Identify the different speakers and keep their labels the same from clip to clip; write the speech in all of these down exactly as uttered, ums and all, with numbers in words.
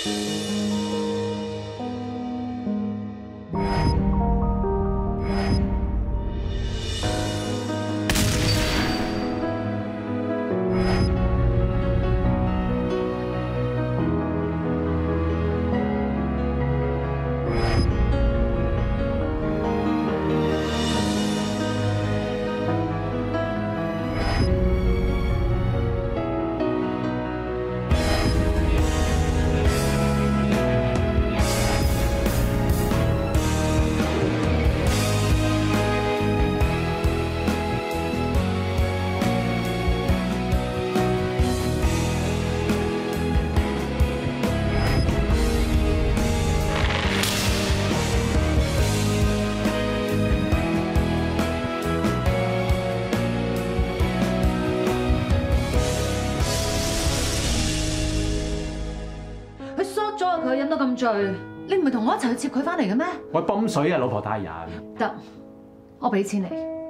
Speaker 1: 佢飲到咁醉，你唔係同我一齊去接佢翻嚟嘅咩？
Speaker 2: 我泵水啊，老婆大人。
Speaker 1: 得，我俾錢你。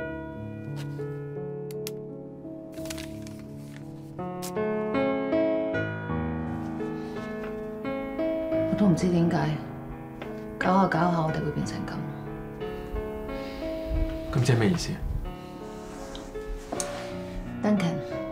Speaker 1: 我都唔知點解，搞下搞下，我哋會變成咁。
Speaker 2: 咁即係咩意思啊
Speaker 1: ？Duncan，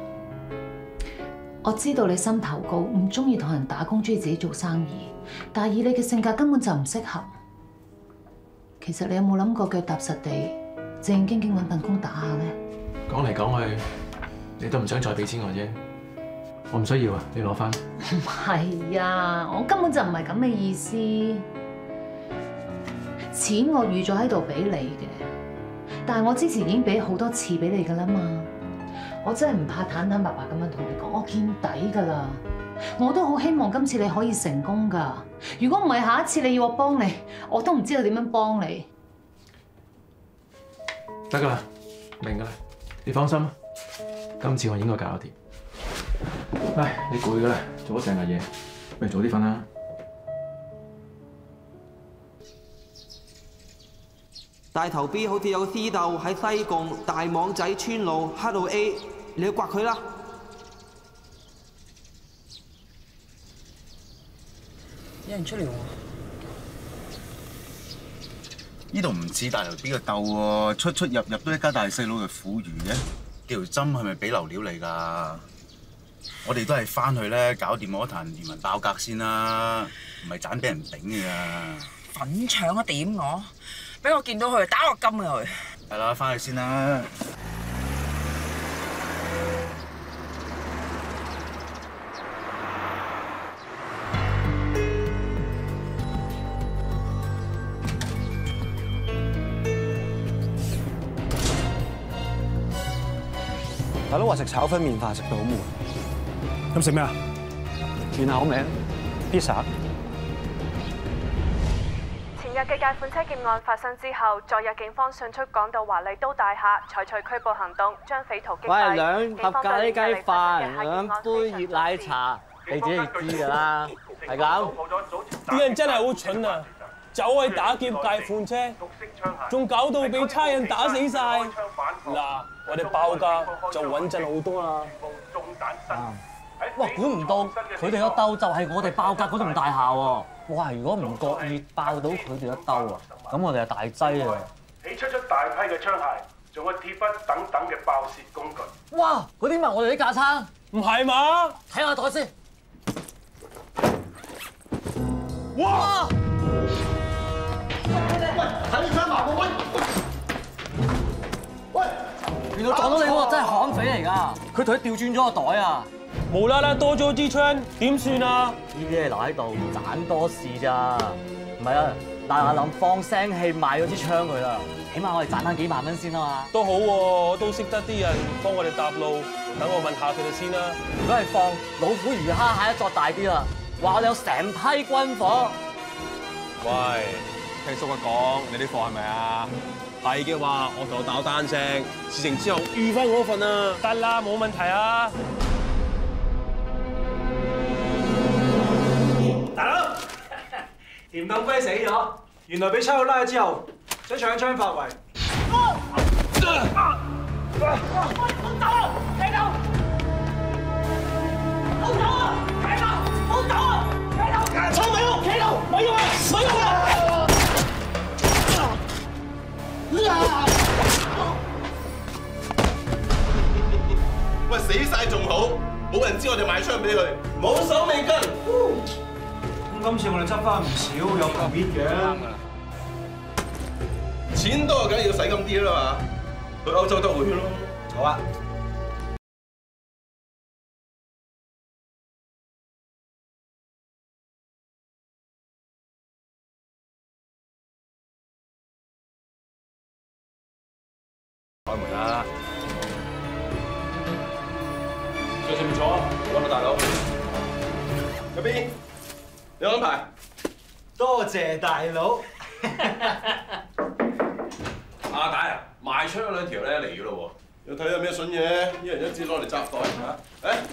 Speaker 1: 我知道你心頭高，唔中意同人打工，中意自己做生意。但係以你嘅性格根本就唔適合。其實你有冇諗過腳踏實地，正正經經揾份工打下咧？
Speaker 2: 講嚟講去，你都唔想再俾錢我啫。我唔需要啊，你攞翻。
Speaker 1: 唔係啊，我根本就唔係咁嘅意思。錢我預咗喺度俾你嘅，但係我之前已經俾好多次俾你㗎啦嘛。我真係唔怕坦坦白白咁樣同你講，我見底㗎啦。我都好希望今次你可以成功㗎。如果唔係，下一次你要我幫你，我都唔知道點樣幫你。
Speaker 2: 得㗎啦，明㗎啦，你放心，今次我應該搞得掂。唉，你攰㗎啦，做咗成日嘢，不如早啲瞓啦。
Speaker 3: 大頭 B 好似有個私竇喺西貢大網仔村路黑路 A， 你去刮佢啦。
Speaker 4: 有人出嚟喎！
Speaker 5: 呢度唔似大頭 B 嘅竇喎，出出入入都一家大細佬嘅婦孺嘅，條針係咪俾流料嚟㗎？我哋都係翻去咧搞掂嗰壇聯盟爆格先啦，唔係盞俾人頂㗎。
Speaker 4: 粉腸啊點我？俾我見到佢打我金啊佢！
Speaker 5: 係啦，翻去先啦。
Speaker 6: 大佬話食炒粉麵飯食到好悶，
Speaker 7: 咁食咩啊？
Speaker 6: 轉口味 ，pizza。
Speaker 8: 前日嘅解款車劫案發生之後，昨日警方迅速趕到華麗都大廈，採取拘捕行動，將匪徒擊斃。
Speaker 9: 喂，兩盒咖喱雞飯，兩杯熱奶茶，你自己知㗎啦，係咁。
Speaker 7: 啲人真係好蠢啊！走去打劫解款車，仲搞到俾差人打死晒。嗱，我哋爆價就穩陣好多啦。
Speaker 9: 啊！哇，估唔到佢哋一兜就係我哋爆價嗰棟大廈喎。哇！如果唔覺意爆到佢哋一兜啊，咁我哋就大劑啊！
Speaker 10: 起出咗大批嘅槍械，仲有鐵筆等等嘅爆竊工具。
Speaker 9: 哇！嗰啲咪我哋啲架撐？
Speaker 7: 唔係嘛？
Speaker 9: 睇下袋先。
Speaker 7: 哇！
Speaker 11: 喂，睇住槍埋喎！喂，
Speaker 9: 原來撞到你喎，真係悍匪嚟㗎！佢同佢調轉咗個袋啊！
Speaker 7: 無啦啦多咗支槍，點算啊？
Speaker 9: 呢啲嘢留喺度盞多事咋？唔係啊，嗱嗱臨放聲氣賣咗支槍佢啦，起碼我哋賺翻幾萬蚊先啊嘛！
Speaker 7: 都好喎，都識得啲人幫我哋搭路，等我問下佢哋先啦。
Speaker 9: 如果係放老虎魚蝦蟹一作大啲啦，話我哋有成批軍火。
Speaker 7: 喂，聽叔嘅講，你啲貨係咪啊？係嘅話，我同我打單聲，事成之後預翻我份啊！得啦，冇問題啊！
Speaker 12: 大佬，甜凍龜死咗，原來俾差佬拉咗之後，想搶槍發圍。好走啊！企度！好走啊！企度！好走啊！企度！
Speaker 11: 喂，死晒仲好，冇人知我哋買槍俾佢，冇手尾跟。
Speaker 12: 咁今次我哋執翻唔少，有個別嘅。
Speaker 11: 錢多梗係要使咁啲啦嘛，去歐洲兜個圈咯。好啊。開門啦！
Speaker 2: 在上面坐啊，揾到大佬。
Speaker 11: 入邊，你安排。
Speaker 12: 多謝大佬。
Speaker 11: 阿大啊，賣槍嗰兩條咧嚟嘅咯喎，要睇下咩筍嘢，一人一支攞嚟扎袋嚇。誒，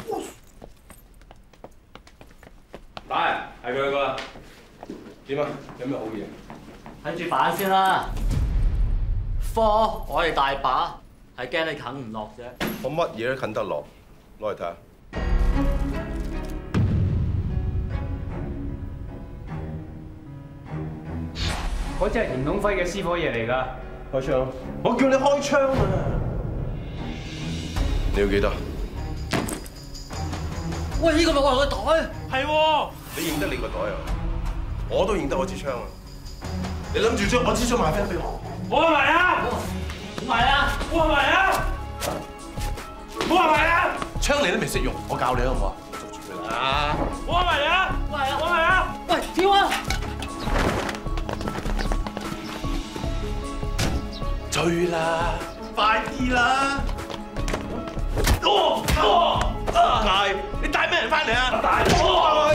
Speaker 11: 大啊，係佢個啦。點啊？有咩好嘢？
Speaker 9: 睇住板先啦。科我哋大把，係驚你啃唔落啫。
Speaker 11: 我乜嘢都啃得落，攞嚟睇下。
Speaker 12: 嗰隻係嚴東輝嘅私伙嘢嚟㗎。
Speaker 11: 開槍！我叫你開槍啊！你要幾多？
Speaker 9: 喂，呢個咪我嘅袋？
Speaker 11: 係喎。你認得你個袋啊？我都認得我支槍啊！你諗住將我支槍賣翻俾我？
Speaker 12: 我係咪啊？
Speaker 9: 唔係啊！
Speaker 12: 我係咪啊？我係咪啊？
Speaker 11: 槍你都未識用，我教你好唔好啊？捉住佢啦！
Speaker 12: 我係咪啊？
Speaker 9: 我係啊！
Speaker 12: 我係啊！
Speaker 9: 喂，跳啊！
Speaker 11: 追啦！快啲啦！哦哦！大，你帶咩人翻嚟啊？大佬！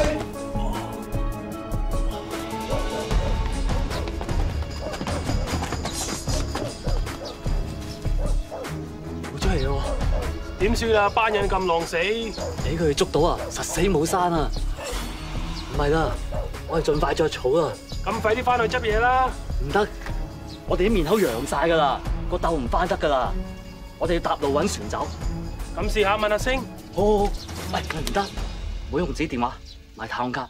Speaker 9: 真係喎！
Speaker 7: 點算啊？班人咁狼死，
Speaker 9: 俾佢哋捉到啊，實死冇生啊！唔係啦，我哋盡快着草啦。
Speaker 7: 咁快啲翻去執嘢啦！
Speaker 9: 唔得，我哋啲面口揚晒㗎啦，個竇唔翻得㗎啦。我哋要搭路揾船走。
Speaker 7: 咁試下問阿星。
Speaker 9: 好好好，喂，唔得，唔好用自己電話，買太空卡。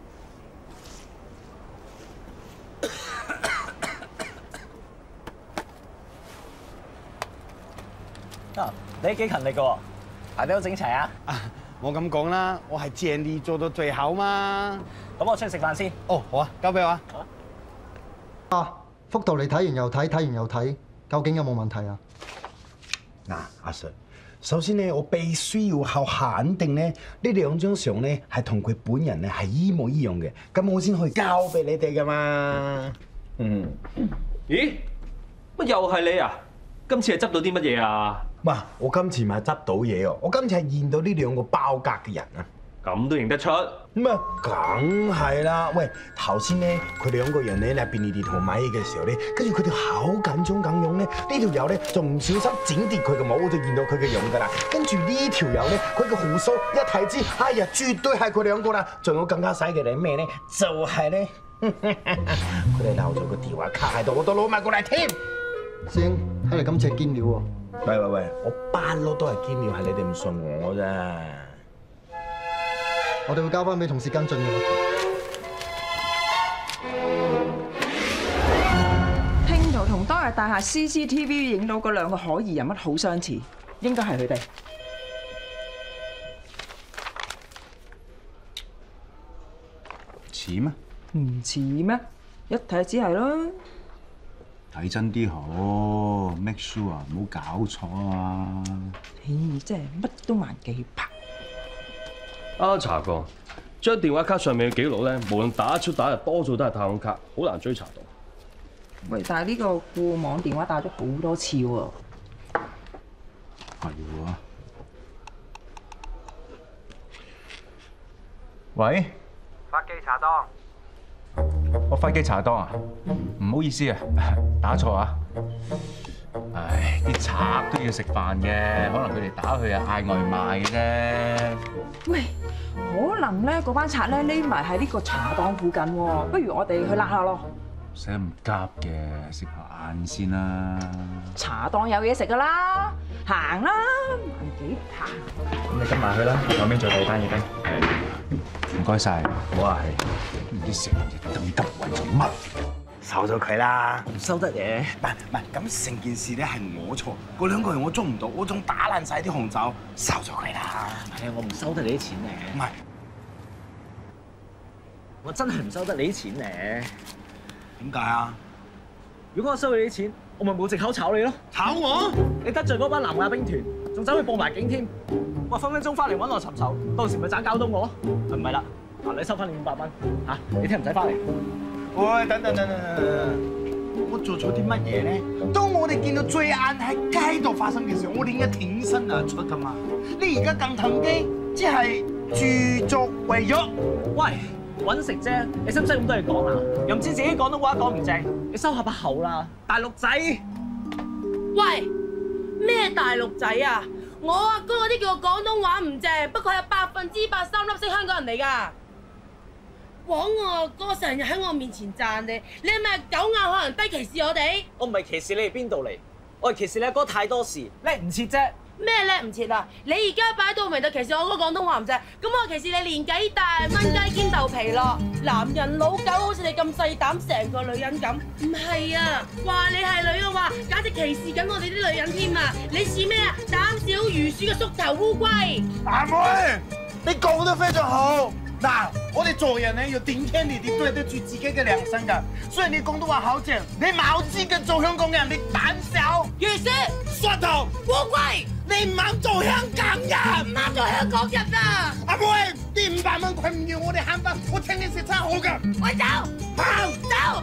Speaker 13: 啊，你幾勤力㗎喎，排得好整齊啊！
Speaker 14: 我咁講啦，我係盡力做到最好嘛。
Speaker 13: 咁我出去食飯先。
Speaker 14: 哦，好啊，交俾我啊。
Speaker 15: 啊，幅圖你睇完又睇，睇完又睇，究竟有冇問題啊？
Speaker 14: 嗱，阿 Sir， 首先咧，我必須要靠肯定咧，呢兩張相咧係同佢本人咧係一模一樣嘅，咁我先可以交俾你哋噶嘛。嗯。
Speaker 2: 咦？乜又係你啊？今次係執到啲乜嘢啊？
Speaker 14: 哇！我今次唔係執到嘢喎，我今次係見到呢兩個包格嘅人啊！
Speaker 2: 咁都認得出？
Speaker 14: 咁啊，梗係啦！喂，頭先咧，佢兩個人咧喺便利店同買嘢嘅時候咧，跟住佢哋好緊張咁樣咧，呢條友咧仲唔小心整跌佢嘅帽，我就見到佢嘅樣㗎啦。跟住呢條友咧，佢嘅胡鬚一睇知，哎呀，絕對係佢兩個啦！仲有更加犀嘅係咩咧？就係咧，佢哋留咗個電話卡喺度，我都攞埋過嚟添。
Speaker 15: 師兄，睇嚟今次係堅料喎。
Speaker 14: 喂喂喂，我不嬲都係堅料，係你哋唔信我啫。
Speaker 15: 我哋會交翻俾同事跟進嘅咯。
Speaker 4: 聽圖同當日大廈 C C T V 影到嗰兩個可疑人物好相似，應該係佢哋。
Speaker 5: 似咩？
Speaker 4: 唔似咩？一睇就知係啦。
Speaker 5: 睇真啲好 ，make sure 啊，唔好搞錯啊！
Speaker 4: 咦，真係乜都萬幾拍。
Speaker 7: 啊，查過，張電話卡上面嘅記錄咧，無論打出打入，多數都係太空卡，好難追查到。
Speaker 4: 喂，但係呢個固網電話打咗好多次喎。
Speaker 5: 係喎。
Speaker 16: 喂？
Speaker 17: 發機查檔。
Speaker 16: 我飛機查檔啊？唔好意思啊，打錯啊！唉，啲賊都要食飯嘅，可能佢哋打去啊嗌外賣嘅啫。
Speaker 4: 喂，可能咧嗰班賊咧匿埋喺呢個茶檔附近喎，不如我哋去揦下咯。
Speaker 16: 唔使咁急嘅，食下晏先啦。
Speaker 4: 茶檔有嘢食噶啦，行啦，萬幾行。
Speaker 16: 咁你跟埋去啦，後面再睇單嘢俾。 唔該晒。
Speaker 14: 我話係。
Speaker 16: 唔知成日咁急為做乜？
Speaker 14: 收咗佢啦，
Speaker 9: 唔收得嘢。
Speaker 14: 唔係唔係，咁成件事咧係我錯，嗰兩個人我捉唔到，我仲打爛晒啲紅酒，收咗佢啦。
Speaker 9: 係啊，我唔收得你啲錢嚟。
Speaker 14: 唔係，
Speaker 9: 我真係唔收得你啲錢嚟。
Speaker 14: 點解啊？
Speaker 9: 如果我收你啲錢，我咪冇藉口炒你咯。
Speaker 14: 炒我？
Speaker 9: 你得罪嗰班南亞兵團，仲走去報埋警添，哇分分鐘翻嚟揾我尋仇，到時咪盞搞到我？唔係啦，嗱你收翻你五百蚊嚇，你聽唔使翻嚟。
Speaker 14: 喂，等等等等等，我做咗啲乜嘢咧？當我哋見到罪案喺街度發生嘅時候，我哋應該挺身而出噶嘛。你而家咁騰機，即係助紂為虐。
Speaker 9: 喂，揾食啫，你使唔使咁多嘢講啊？又唔知自己廣東話講唔正，你收下把口啦，大陸仔。
Speaker 17: 喂，咩大陸仔啊？我阿哥嗰啲叫我廣東話唔正，不過係百分之百三粒星香港人嚟㗎。枉我阿哥成日喺我面前讚你，你係咪狗眼可能低歧視我哋？
Speaker 9: 我唔係歧視你係邊度嚟，我係歧視你阿哥太多事，叻唔切啫。
Speaker 17: 咩叻唔切啊？你而家擺到明就歧視我哥廣東話唔正，咁我歧視你年紀大、蚊雞兼豆皮咯。男人老狗好似你咁細膽，成個女人咁，唔係啊？話你係女嘅話，簡直歧視緊我哋啲女人添啊！你似咩啊？膽小如鼠嘅縮頭烏龜。
Speaker 14: 阿妹，你講得非常好。嗱，我哋做人咧要頂天立地，對得住自己嘅良心㗎。雖然你廣東話好正，你冇資格做香港人，你膽小、
Speaker 17: 如鼠、
Speaker 14: 縮頭、
Speaker 17: 烏龜，
Speaker 14: 你唔啱做香港人，
Speaker 17: 唔啱做香港人啊！
Speaker 14: 阿妹，啲五百蚊佢唔要，我哋慳翻，我請你食餐好㗎。
Speaker 17: 我走，
Speaker 14: 跑
Speaker 17: 走。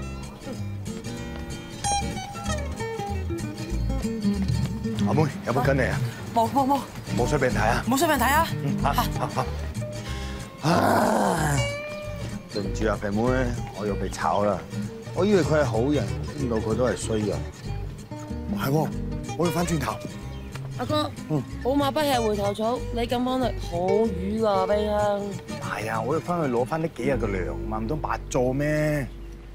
Speaker 14: 阿妹，有冇跟你啊？
Speaker 17: 冇冇冇，
Speaker 14: 冇水俾人睇啊！
Speaker 17: 冇水俾人睇啊！
Speaker 14: 嗯，好，好，好。唉，對唔住啊，肥妹，我又被炒啦。我以為佢係好人，見到佢都係衰人。唔係喎，我要翻轉頭。
Speaker 17: 阿哥，
Speaker 14: 嗯，
Speaker 17: 好馬不吃回頭草，你咁翻嚟好瘀㗎，冰香。
Speaker 14: 係啊，我要翻去攞翻呢幾日嘅糧嘛，唔通白做咩？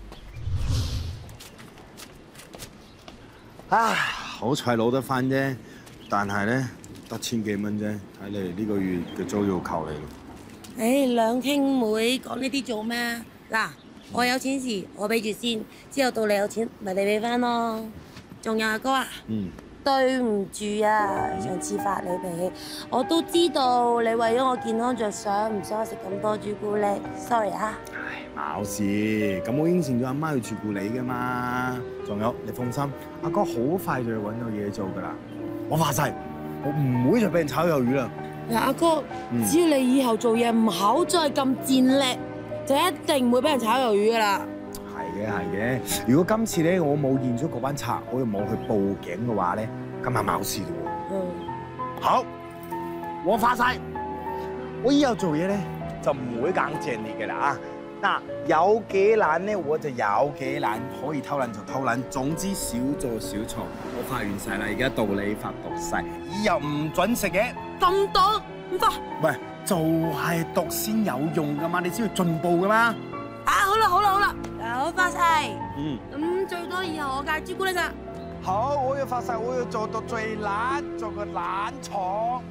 Speaker 14: 啊，好彩攞得翻啫，但係咧得千幾蚊啫，睇嚟呢個月嘅租要扣你。
Speaker 17: 唉，兩兄妹講呢啲做咩？嗱，我有錢時我俾住先，之後到你有錢咪你俾翻咯。仲有阿哥啊，
Speaker 14: 嗯，
Speaker 17: 對唔住啊，上次發你脾氣，我都知道你為咗我健康着想，唔想我食咁多朱古力 ，sorry 啊。
Speaker 14: 唉，冇事，咁我應承咗阿媽要照顧你噶嘛。仲有，你放心，阿哥好快就要揾到嘢做噶啦。我發誓，我唔會再俾人炒魷魚啦。
Speaker 17: 嗱，阿哥，嗯、只要你以後做嘢唔好再咁賤力，就一定唔會俾人炒魷魚噶啦。
Speaker 14: 係嘅，係嘅。如果今次咧我冇驗咗嗰班賊，我又冇去報警嘅話咧，今晚冇事嘅喎。嗯。好，我發誓，我以後做嘢咧就唔會硬正你嘅啦啊！嗱，有幾懶咧我就有幾懶，可以偷懶就偷懶，總之少做少錯。我發完誓啦，而家到你發毒誓，以後唔準食嘢。
Speaker 17: 咁毒唔發？
Speaker 14: 喂，就係毒先有用噶嘛，你先要進步噶嘛。
Speaker 17: 啊，好啦好啦好啦，嗱我發誓。
Speaker 14: 嗯。
Speaker 17: 咁最多以後我戒朱古力咋？
Speaker 14: 好，我要發誓，我要做到最懶，做個懶蟲。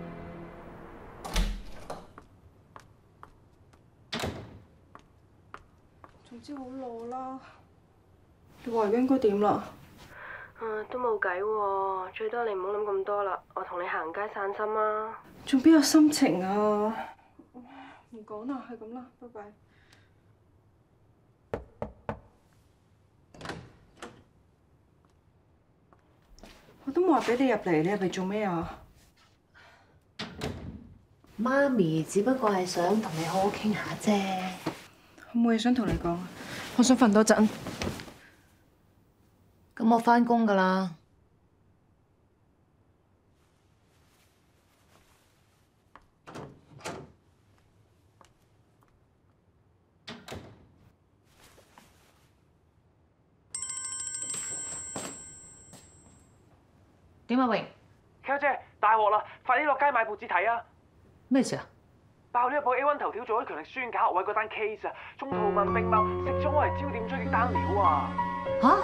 Speaker 4: 總之好老啦，你話而家應該點啦？
Speaker 8: 嗯，都冇計喎，最多你唔好諗咁多啦，我同你行街散心啊。
Speaker 4: 仲邊有心情啊？唔講啦，係咁啦，拜拜。我都冇話俾你入嚟，你入嚟做咩啊？
Speaker 1: 媽咪只不過係想同你好好傾下啫。
Speaker 4: 我冇嘢想同你講，我想瞓多陣。
Speaker 1: 咁我返工㗎啦。點啊，榮
Speaker 12: ？Kel 姐，大鑊啦！快啲落街買報紙睇啊！
Speaker 1: 咩事啊？
Speaker 12: 爆呢一報 A 一 頭條做咗強力宣搞學位嗰單 case 啊，中途問並茂食咗我係焦點追擊單料啊！
Speaker 1: 嚇！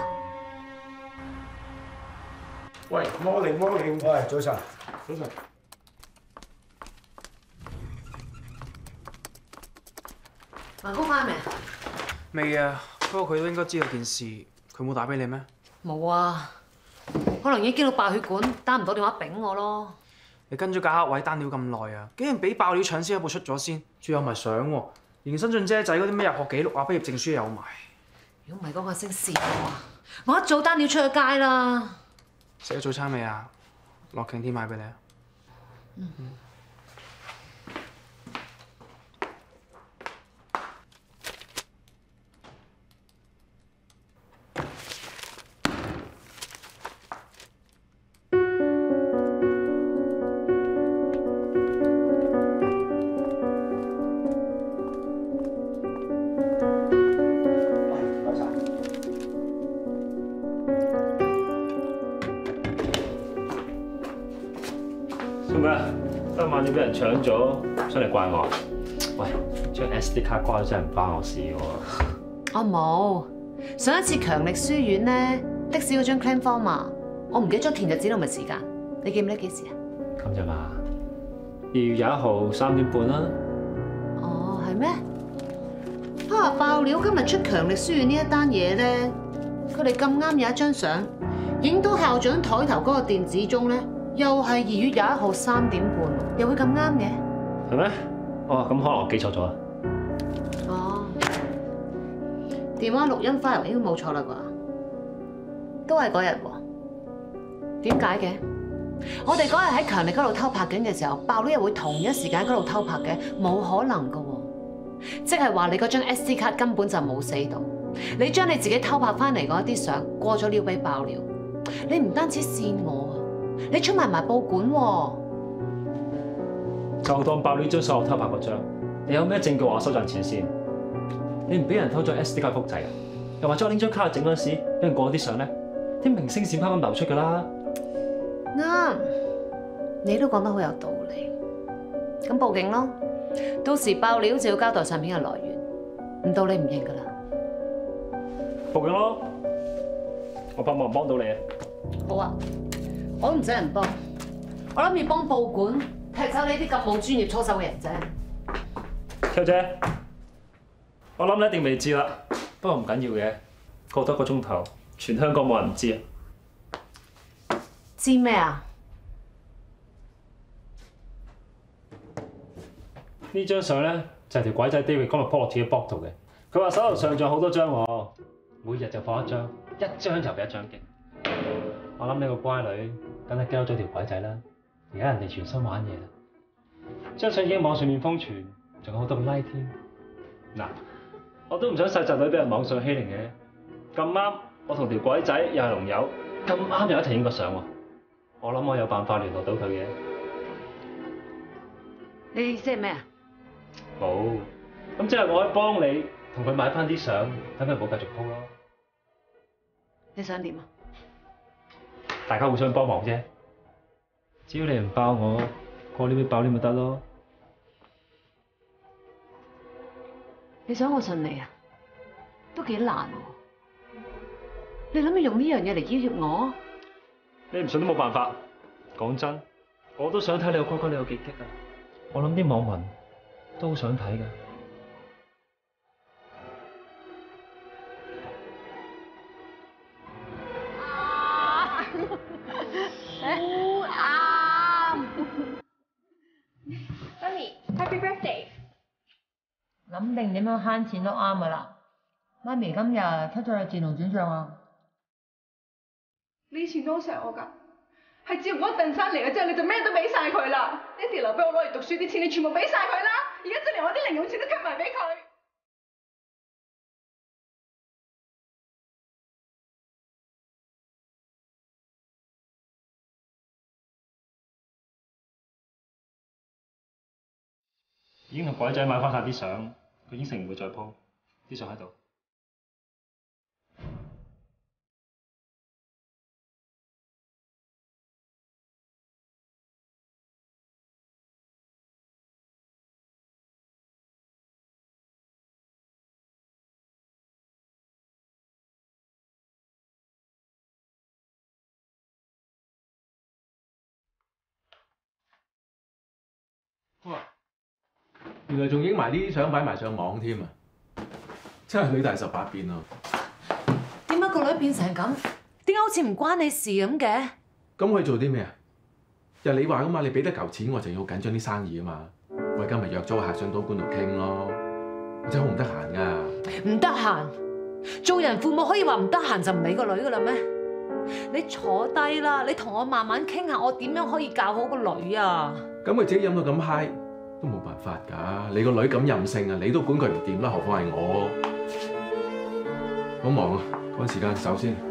Speaker 11: 喂 ，morning morning，
Speaker 14: 喂，早晨，
Speaker 11: 早晨。
Speaker 1: 文峰翻未啊？
Speaker 12: 未啊，不過佢都應該知道件事，佢冇打俾你咩？
Speaker 1: 冇啊，可能已經驚到爆血管，打唔到電話丙我咯。
Speaker 12: 你跟咗架黑位單料咁耐啊，竟然俾爆料搶先一步出咗先，仲有埋相喎，連新進姐仔嗰啲咩入學記錄啊、畢業證書有埋。
Speaker 1: 如果唔係嗰個姓邵啊，我一早單料出咗街啦。
Speaker 12: 食咗早餐未啊？落勁添買俾你啊。
Speaker 1: 嗯。
Speaker 18: 做咩？今晚要俾人搶咗，出嚟怪我？喂，將 S D 卡關咗真係唔關我事喎。
Speaker 1: 我冇，上一次強力書院咧的士嗰張 claim form 啊，我唔記得咗填日子同埋時間，你記唔記得幾時啊？
Speaker 18: 咁啫嘛，二月廿一號三點半啦。
Speaker 1: 哦，係咩？啊！爆料今日出強力書院呢一單嘢咧，佢哋咁啱有一張相，影到校長台頭嗰個電子鐘咧。又係二月廿一號三點半，又會咁啱嘅？
Speaker 18: 係咩？哦，咁可能我記錯咗啦。
Speaker 1: 哦，電話錄音 file 應該冇錯啦啩？都係嗰日喎。點解嘅？我哋嗰日喺強力嗰度偷拍緊嘅時候，爆料又會同一時間喺嗰度偷拍嘅，冇可能噶喎。即係話你嗰張 S D 卡根本就冇死到，你將你自己偷拍翻嚟嗰一啲相過咗料俾爆料，你唔單止騙我。你出埋埋報館喎，
Speaker 18: 就當爆料張相我偷拍嗰張，你有咩證據話我收賺錢先？你唔俾人偷咗 S D 卡複製啊？又或者我拎張卡去整嗰陣時，俾人過啲相咧，啲明星閃卡咁流出㗎啦。
Speaker 1: 啱，你都講得好有道理。咁報警咯，到時爆料就要交代相片嘅來源，唔到你唔認㗎啦。
Speaker 18: 報警咯，我幫唔幫到你啊？
Speaker 1: 好啊。我都唔使人幫，我諗住幫報館踢走你啲咁冇專業操守嘅人啫。
Speaker 18: 秋姐，我諗你一定未知啦，不過唔緊要嘅，過多一個鐘頭，全香港冇人唔知啊。
Speaker 1: 知咩啊？
Speaker 18: 呢張相咧就係條鬼仔 David 今日 po 落自己 blog 度嘅，佢話手頭上仲有好多張喎，每日就放一張，一張就比一張勁。我諗呢個乖女梗係驚咗條鬼仔啦，而家人哋全心玩嘢啦，張相已經網上面瘋傳，仲有好多個 like 添。嗱，我都唔想細侄女俾人網上欺凌嘅，咁啱我同條鬼仔又係龍友，咁啱又一齊影個相喎，我諗我有辦法聯絡到佢嘅。
Speaker 1: 你意思係咩啊？
Speaker 18: 冇，咁即係我可以幫你同佢買翻啲相，等佢冇繼續 po 咯。
Speaker 1: 你想點啊？
Speaker 18: 大家互相幫忙啫，只要你唔爆我，過呢邊爆你咪得咯。
Speaker 1: 你想我信你啊？都幾難喎！你諗住用呢樣嘢嚟要挾我？
Speaker 18: 你唔信都冇辦法。講真，我都想睇你個哥哥你有幾激啊！我諗啲網民都好想睇㗎。
Speaker 19: 好啱。媽咪 ，Happy Birthday！
Speaker 1: 諗定點樣慳錢都啱噶啦。媽咪今日出咗去自動轉賬啊！
Speaker 20: 你以前都好錫我㗎，係自從嗰鄧生嚟咗之後，你就咩都俾晒佢啦。爹哋留俾我攞嚟讀書啲錢，你全部俾晒佢啦。而家就連我啲零用錢都吸埋俾佢。
Speaker 18: 已經同鬼仔買翻晒啲相，佢應承唔會再 po 啲相喺度。
Speaker 2: 哇！原來仲影埋呢啲相擺埋上網添啊！ 真係女大十八變啊！
Speaker 1: 點解個女變成咁？點解好似唔關你事咁嘅？
Speaker 2: 咁可以做啲咩啊？又你話噶嘛，你俾得嚿錢我就要好緊張啲生意啊嘛。我今日約咗個客上賭館度傾咯，我真係好唔得閒噶。
Speaker 1: 唔得閒，做人父母可以話唔得閒就唔理個女噶啦咩？你坐低啦，你同我慢慢傾下，我點樣可以教好個女啊？
Speaker 2: 咁佢自己飲到咁嗨，都冇辦法㗎。你個女咁任性啊，你都管佢唔掂啦，何況係我。好忙啊，趕時間走先。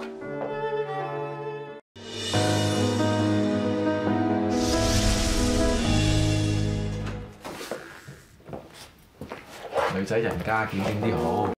Speaker 2: 女仔人家檢點啲好。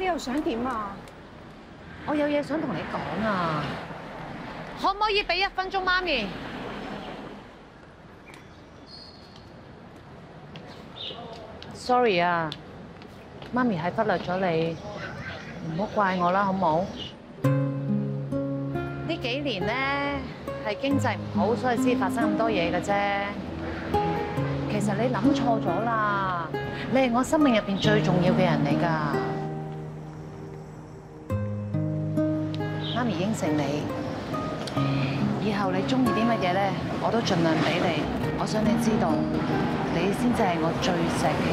Speaker 20: 你又想點啊？
Speaker 1: 我有嘢想同你講啊，可唔可以俾一分鐘媽咪？ Sorry 啊，媽咪係忽略咗你，唔好怪我啦，好冇？呢幾年咧係經濟唔好，所以先發生咁多嘢嘅啫。其實你諗錯咗啦，你係我生命入邊最重要嘅人嚟㗎。媽咪應承你，以後你中意啲乜嘢咧，我都盡量俾你。我想你知道。 你先至係我最錫嘅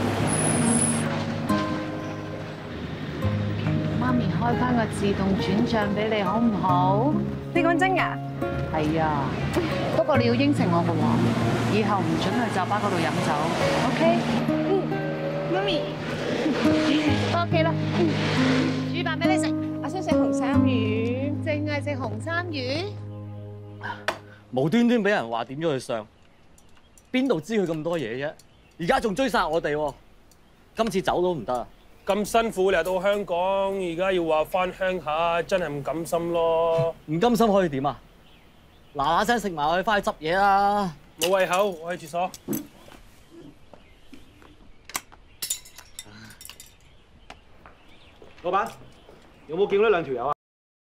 Speaker 1: 人。媽咪開翻個自動轉帳俾你，好唔好？
Speaker 20: 你講真㗎？
Speaker 1: 係啊，不過你要應承我嘅喎，以後唔准去酒吧嗰度飲酒 ，OK？
Speaker 20: 嗯，媽咪，
Speaker 1: 返屋企啦。煮飯俾你食。
Speaker 20: 我想食紅衫魚，
Speaker 1: 淨係食紅衫魚。
Speaker 9: 無端端俾人話點咗佢相。 邊度知佢咁多嘢啫？而家仲追殺我哋喎！今次走都唔得啊！
Speaker 7: 咁辛苦嚟到香港，而家要話翻鄉下，真係唔甘心咯！
Speaker 9: 唔甘心可以點啊？嗱嗱聲食埋我，翻去執嘢啦！
Speaker 7: 冇胃口，我去廁所。
Speaker 12: 老闆，有冇見到呢兩條友啊？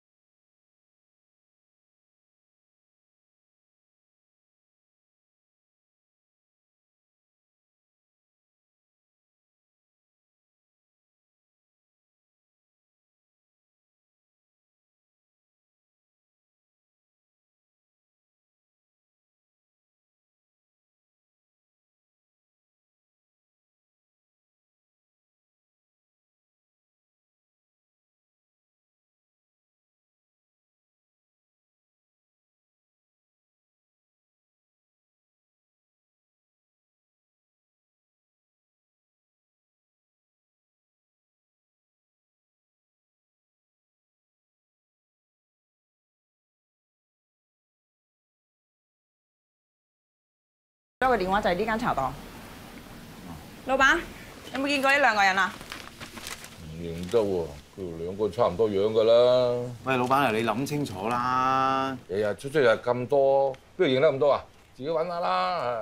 Speaker 4: 咗個電話就係呢間茶檔。老闆，有冇見過呢兩個人啊？
Speaker 21: 唔認得喎，佢哋兩個差唔多樣噶啦。
Speaker 5: 喂，老闆啊，你諗清楚啦！
Speaker 21: 日日出出入咁多，邊度認得咁多啊？自己揾下啦。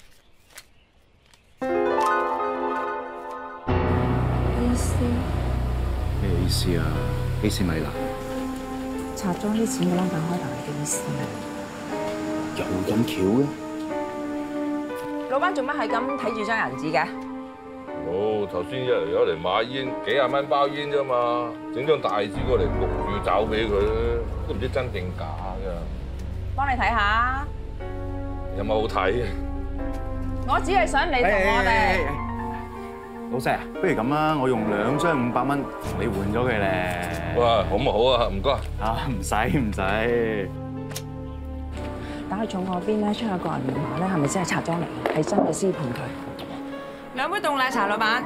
Speaker 4: 意思
Speaker 5: 咩意思啊 ？A C 米蘭
Speaker 4: 拆咗啲錢嘅冧板開頭係嘅意思啊？
Speaker 5: 有咁巧嘅？
Speaker 4: 老闆做乜係咁睇住張銀紙嘅？
Speaker 21: 冇，頭先一嚟有嚟買煙，幾廿蚊包煙啫嘛，整張大紙過嚟焗住找俾佢，都唔知真定假㗎。
Speaker 4: 幫你睇下。
Speaker 21: 有冇好睇？
Speaker 4: 我只係想你同我哋。
Speaker 5: 老細啊，不如咁啊，我用兩張五百蚊同你換咗佢咧。
Speaker 21: 哇，好唔好啊？唔該。
Speaker 5: 啊，唔使唔使。
Speaker 4: 打去重嗰邊咧，出下個人電話咧，係咪真係拆咗嚟？係真嘅私盤佢。兩杯凍奶茶，老闆。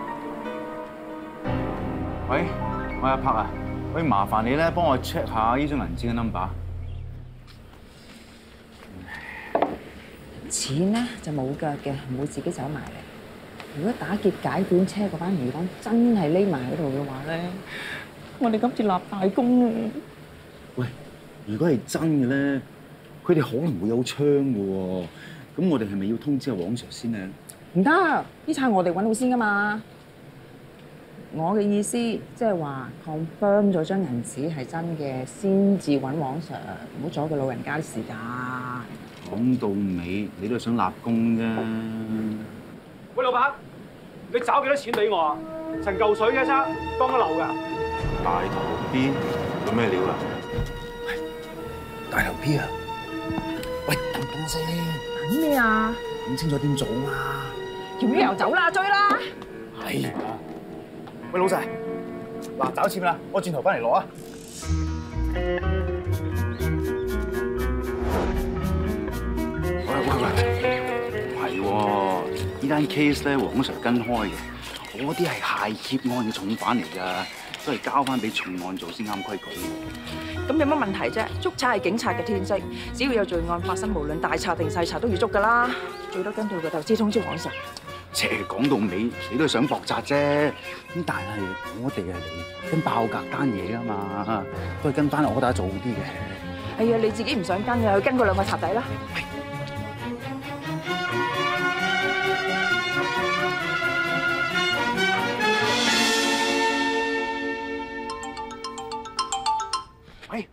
Speaker 5: 喂，我阿柏啊，喂，麻煩你咧幫我 check 下呢張銀紙嘅 number。
Speaker 4: 錢咧就冇腳嘅，唔會自己走埋嚟。如果打劫解短車嗰班魚檔真係匿埋喺度嘅話咧，我哋今次立大功啊！
Speaker 5: 喂，如果係真嘅咧？ 佢哋可能會有槍嘅喎，咁我哋係咪要通知阿黃 Sir 先啊？
Speaker 4: 唔得，呢餐我哋揾到先噶嘛。我嘅意思即係話 confirm 咗張銀紙係真嘅，先至揾黃 Sir，唔好阻佢老人家啲時間。
Speaker 5: 講到尾，你都係想立功啫。
Speaker 12: 喂，老闆，你找幾多錢俾我啊？成嚿水嘅啫，當一流㗎。
Speaker 5: 大頭 B 有咩料啊？喂，大頭 B 啊！ 喂，等等先。
Speaker 4: 等咩啊？
Speaker 5: 諗清楚點做嘛？
Speaker 4: 條魚又走啦，追啦！
Speaker 5: 係啊。喂，老細，嗱，找錢啦，我轉頭翻嚟攞啊。喂喂喂，唔係喎，呢單 case 咧，黃 Sir 跟開嘅，嗰啲係械劫案嘅重犯嚟㗎，都係交翻俾重案做先啱規矩。
Speaker 4: 咁有乜問題啫？捉賊係警察嘅天職，只要有罪案發生，無論大賊定細賊都要捉㗎啦。最多跟到佢頭先通知黃 Sir。
Speaker 5: 即係講到尾，你都係想搏扎啫。咁但係我哋係嚟跟爆格單嘢啊嘛，都係跟翻我打做啲嘅。
Speaker 4: 哎呀，你自己唔想跟嘅，去跟嗰兩個賊仔啦。
Speaker 5: 喂！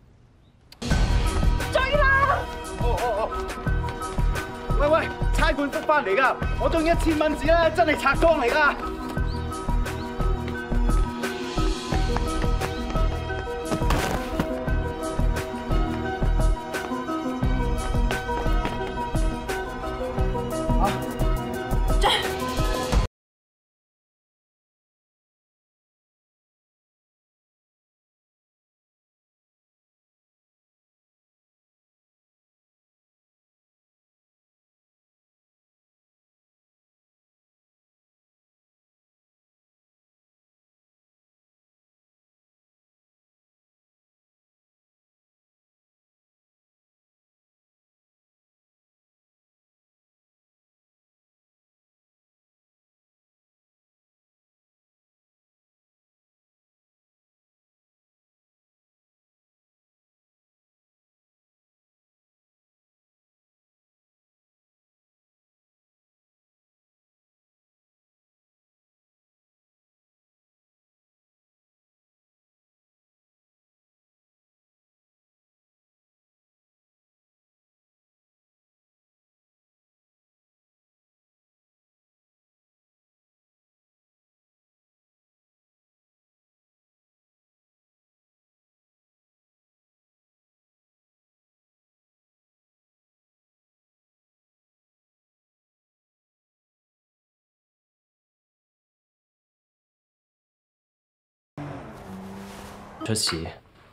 Speaker 20: 追啦！
Speaker 5: 哦哦哦！喂喂，差館覆翻嚟㗎，我中一千蚊紙啦，真係賊贓嚟㗎！
Speaker 18: 出事，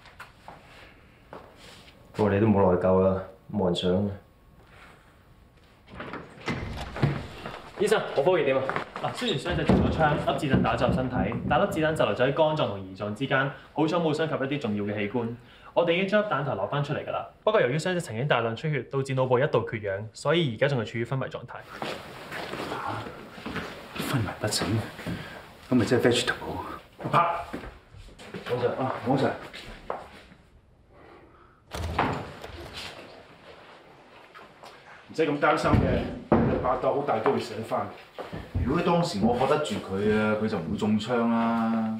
Speaker 18: 不過你都冇內疚啦，冇人想嘅。醫生，我科驗點啊？嗱，雖然傷者中咗槍，粒子彈打咗入身體，但粒子彈就留咗喺肝臟同胰臟之間，好彩冇傷及一啲重要嘅器官。我哋已經將粒彈頭攞翻出嚟㗎啦。不過由於傷者曾經大量出血，導致腦部一度缺氧，所以而家仲係處於昏迷狀態。
Speaker 5: 嚇！昏迷不醒，咁咪即係 vegetable？
Speaker 18: 拍！冇事
Speaker 5: 啊，冇事。
Speaker 10: 唔使咁擔心嘅，你拍檔好大機會醒翻。
Speaker 5: 如果當時我學得住佢啊，佢就唔會中槍啦。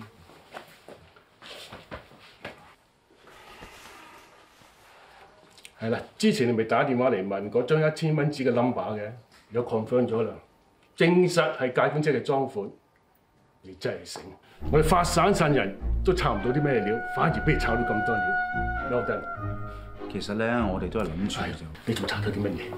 Speaker 10: 係啦，之前你咪打電話嚟問嗰張一千蚊紙嘅 number 嘅，有 confirm 咗啦，證實係解款車嘅贓款。你真係醒！我哋發散散人都抄唔到啲咩料，反而俾你抄到咁多料。Well done。
Speaker 5: 其實咧，我哋都係諗住嘅啫。
Speaker 10: 你仲查到啲乜嘢？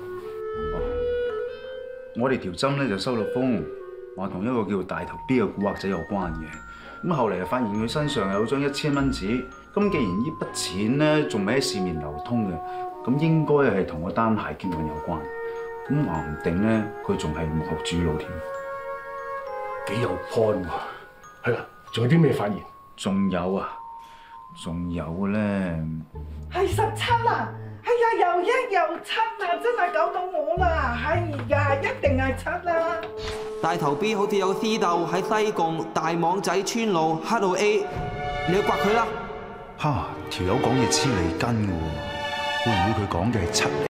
Speaker 5: 我哋條針咧就收到風，話同一個叫大頭 B 嘅古惑仔有關嘅。咁後嚟又發現佢身上有張一千蚊紙。咁既然呢筆錢咧仲未喺市面流通嘅，咁應該係同嗰單械劫案有關。咁話唔定咧，佢仲係幕後主腦添。
Speaker 10: 幾有 point 喎！係啦，仲有啲咩發現？
Speaker 5: 仲有啊，仲有咧，
Speaker 3: 係十七啊！哎呀，又一又七啊！真係搞到我啦！係呀，一定係七啦！
Speaker 22: 大頭 B 好似有個私竇喺西貢大網仔村路黑號 A， 你去刮佢啦！
Speaker 5: 嚇，條友講嘢黐脷根嘅喎，會唔會佢講嘅係七？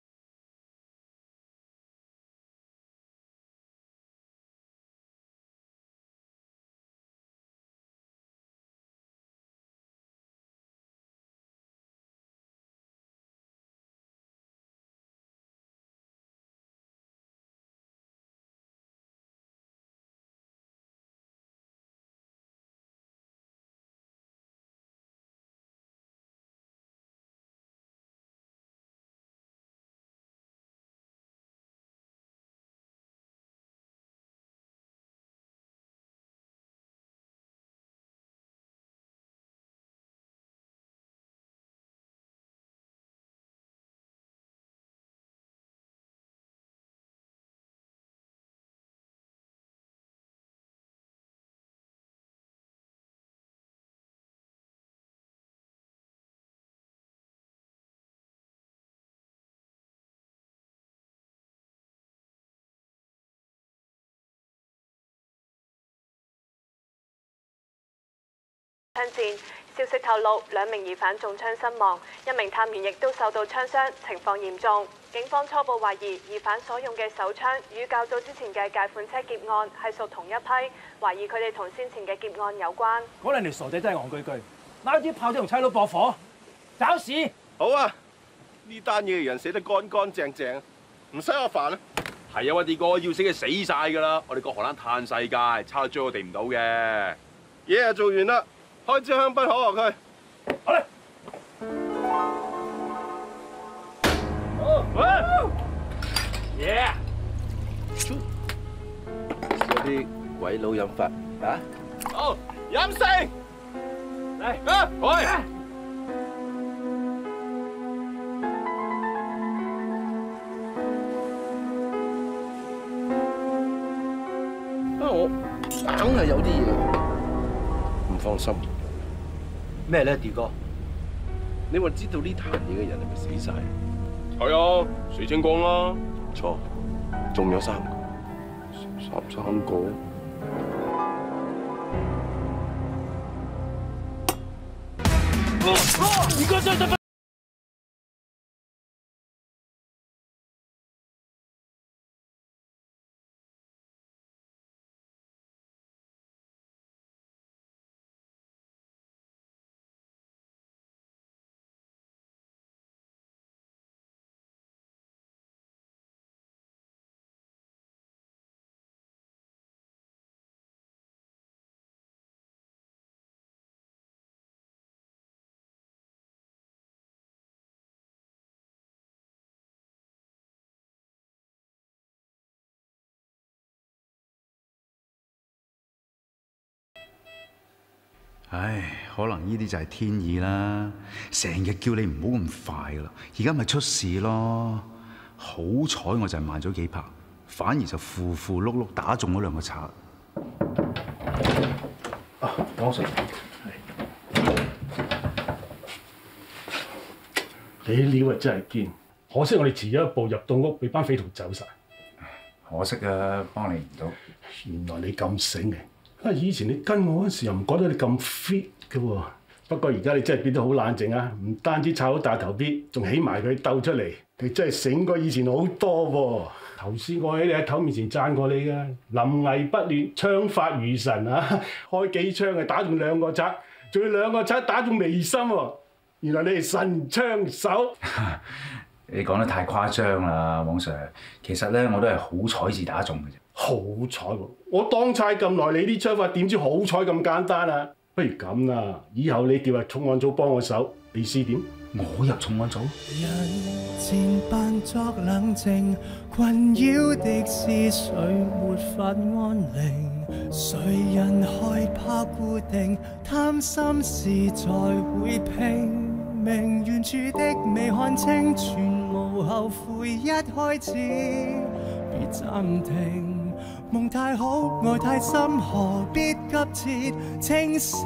Speaker 8: 槍戰。消息透露，兩名疑犯中槍身亡，一名探員亦都受到槍傷，情況嚴重。警方初步懷疑疑犯所用嘅手槍與較早之前嘅解款車劫案係屬同一批，懷疑佢哋同先前嘅劫案有關。
Speaker 12: 嗰兩條傻仔真係戇居居，拉啲炮仔同差佬駁火，找屎！
Speaker 11: 好啊，呢單嘢嘅人死得乾乾淨淨，唔使我煩啊！係啊，喂，啲哥要死嘅死晒㗎啦！我哋個荷蘭嘆世界，差佬追我哋唔到嘅。嘢啊做完啦，開支香檳可樂佢。好嚟。
Speaker 12: 耶！
Speaker 11: 嗰啲鬼佬飲法啊！好，飲勝！嚟啊！去！啊！我硬係有啲嘢唔放心。
Speaker 12: 咩咧，傑哥？
Speaker 11: 你話知道呢壇嘢嘅人係咪死晒？係啊，死清光啦。錯，仲有三個，三三個。
Speaker 12: 傑哥真係。
Speaker 16: 唉，可能呢啲就係天意啦，成日叫你唔好咁快噶啦，而家咪出事咯。好彩我就係慢咗幾拍，反而就符符碌碌打中嗰兩個賊。
Speaker 10: 啊，講實，你料啊真係堅，可惜我哋遲咗一步入到屋，俾班匪徒走晒。
Speaker 16: 可惜啊，幫你唔到。
Speaker 10: 原來你咁醒嘅。啊！以前你跟我嗰時又唔覺得你咁 fit 嘅喎，不過而家你真係變得好冷靜啊！唔單止抄好大頭啲，仲起埋佢鬥出嚟，你真係醒過以前好多喎。頭先我喺你阿頭面前讚過你㗎，臨危不亂，槍法如神啊！開幾槍係打中兩個賊，仲要兩個賊打中眉心喎。原來你係神槍手。
Speaker 16: 你講得太誇張啦，黃 Sir。其實咧，我都係好彩至打中嘅啫。
Speaker 10: 好彩喎！我當差咁耐，你啲槍法點知好彩咁簡單啊？不如咁啦，以後你調入重案組幫我手，你試點？
Speaker 16: 我入重案組？
Speaker 6: 人漸扮作冷靜，困擾的思緒沒法安寧。誰人害怕固定，貪心事才會拼命。原著的未看清，全無後悔，一開始別暫停。夢太好，愛太深，何必急切清醒？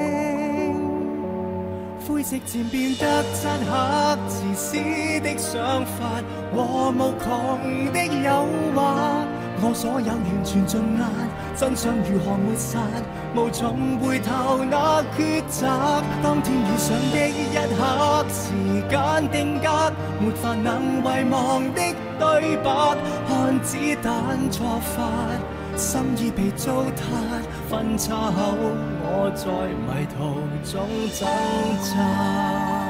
Speaker 6: 灰色漸變得漆黑，自私的想法和無窮的誘惑，我所有完全盡壓，真相如何抹殺，無從回頭那抉擇。當天遇上的一刻，時間定格，沒法能遺忘的對白，看子彈錯發，心意被糟蹋，分岔後我在迷途中掙扎。